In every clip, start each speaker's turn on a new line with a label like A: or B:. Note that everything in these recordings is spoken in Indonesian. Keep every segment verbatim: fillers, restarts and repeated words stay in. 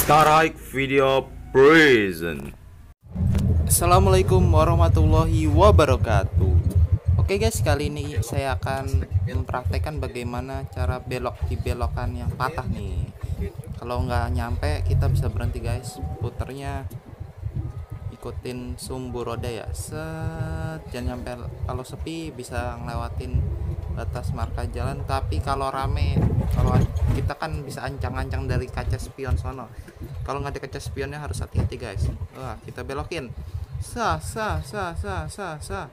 A: Starhike Video Prison.
B: Assalamualaikum warahmatullahi wabarakatuh. Oke guys, kali ini saya akan mempraktekkan bagaimana cara belok di belokan yang patah nih. Kalau nggak nyampe kita bisa berhenti guys, puternya ikutin sumbu roda ya, set, jangan nyampe. Kalau sepi bisa ngelewatin batas marka jalan, tapi kalau rame, kalau kita kan bisa ancang-ancang dari kaca spion sono. Kalau nggak ada kaca spionnya harus hati-hati guys. Wah, kita belokin, sah sah sah sah sah sah,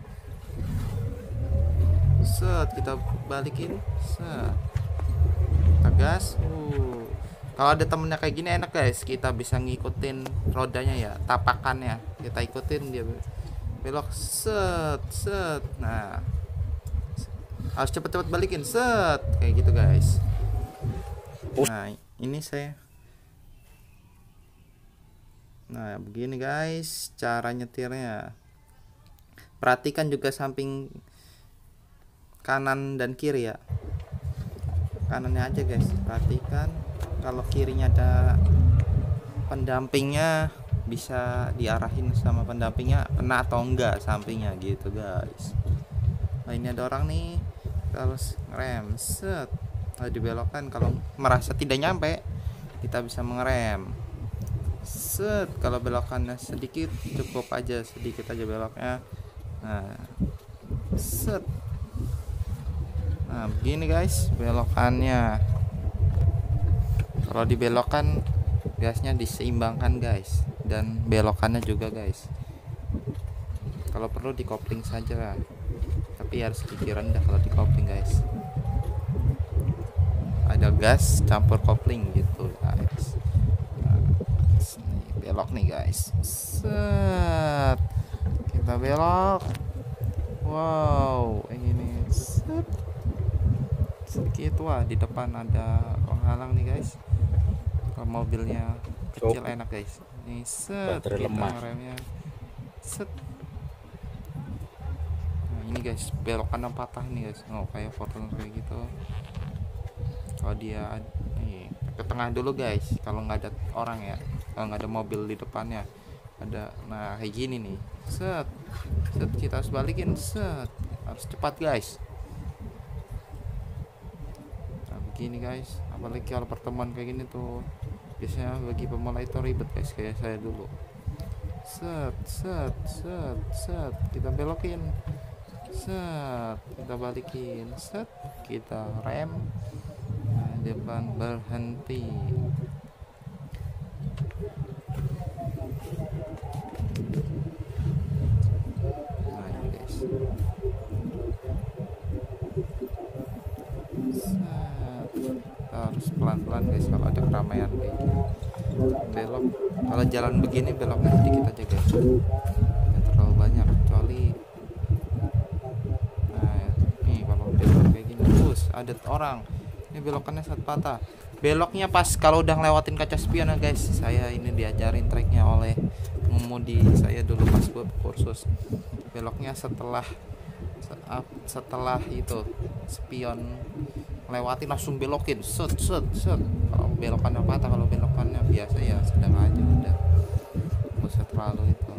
B: set, kita balikin, set, kita gas. uh. Kalau ada temennya kayak gini enak guys, kita bisa ngikutin rodanya ya, tapakannya kita ikutin, dia belok, set set. Nah, harus cepet-cepet balikin, set, kayak gitu guys. Nah ini saya, nah begini guys cara nyetirnya. Perhatikan juga samping kanan dan kiri ya, kanannya aja guys, perhatikan. Kalau kirinya ada pendampingnya bisa diarahin sama pendampingnya kena atau enggak sampingnya gitu guys. Nah ini ada orang nih, terus ngerem, set, kalau dibelokkan. Kalau merasa tidak nyampe kita bisa mengerem, set. Kalau belokannya sedikit cukup aja, sedikit aja beloknya, nah set. Nah begini guys belokannya. Kalau dibelokkan gasnya diseimbangkan guys, dan belokannya juga guys. Kalau perlu dikopling saja, tapi harus sedikit rendah kalau dikopling guys. Ada gas campur kopling gitu guys. Nah, belok nih guys, set, kita belok. Wow, ini set, sedikit. Wah, di depan ada penghalang nih guys. Kalau mobilnya kecil enak guys. Ini set, kita ngeremnya, set. Nah ini guys belokan yang patah nih guys. Oh kayak Fortuner kayak gitu. Kalau dia nih ke tengah dulu guys, kalau nggak ada orang ya, kalau nggak ada mobil di depannya ada. Nah kayak gini nih, set set, kita harus balikin, set, harus cepat guys. Nah begini guys, apalagi kalau pertemuan kayak gini tuh biasanya bagi pemula itu ribet guys, kayak saya dulu. Set set set set, kita belokin, set, kita balikin, set, kita rem. Nah, depan berhenti. Nah ini guys, set, kita harus pelan-pelan guys kalau ada keramaian kayak gini. Belok, kalau jalan begini beloknya sedikit aja guys, jangan terlalu banyak, kecuali nah nih kalau belok kayak gini terus ada orang. Ini belokannya saat patah, beloknya pas kalau udah ngelewatin kaca spion ya guys. Saya ini diajarin treknya oleh pengemudi saya dulu pas gue kursus. Beloknya setelah setelah itu spion lewatin langsung belokin, set set set. Kalau belokannya patah, kalau belokannya biasa ya sedang aja, udah nggak usah terlalu itu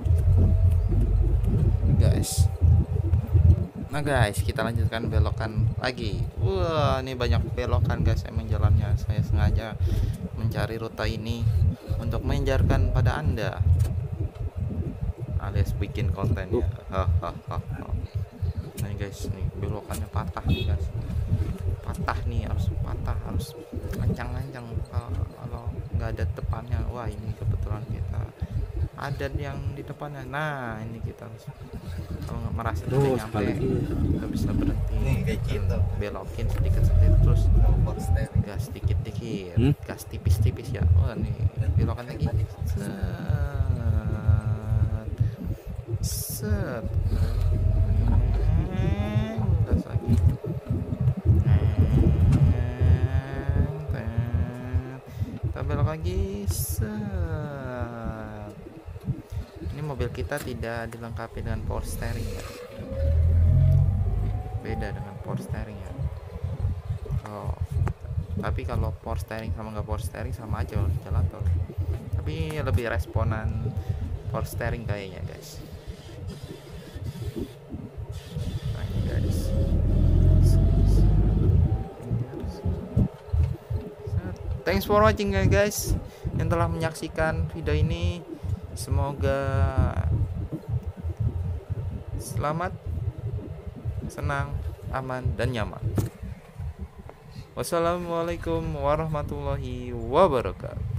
B: guys. Nah guys, kita lanjutkan belokan lagi. Wah ini banyak belokan guys, emang jalannya saya sengaja mencari rute ini untuk mengajarkan pada anda alias bikin konten ya. Hahaha. Nah guys, nih belokannya patah nih guys, patah nih, harus patah, harus lancang-lancang. Kalau nggak ada depannya, wah ini kebetulan kita ada yang di depannya. Nah ini kita harus, kalau nggak merasa tidak nyampe kita bisa berhenti, gitu. Belokin sedikit-sedikit, terus gas dikit-dikit, hmm? gas tipis-tipis ya. Oh nih belokan lagi, set set, gas lagi, kita belok lagi, set. Ini mobil kita tidak dilengkapi dengan power steering ya, beda dengan power steering ya. Oh Tapi kalau power steering sama nggak power steering sama aja kalau di jalan tol. Tapi lebih responan power steering kayaknya guys. Nah ini guys, thanks for watching guys yang telah menyaksikan video ini. Semoga selamat, senang, aman, dan nyaman. Wassalamualaikum warahmatullahi wabarakatuh.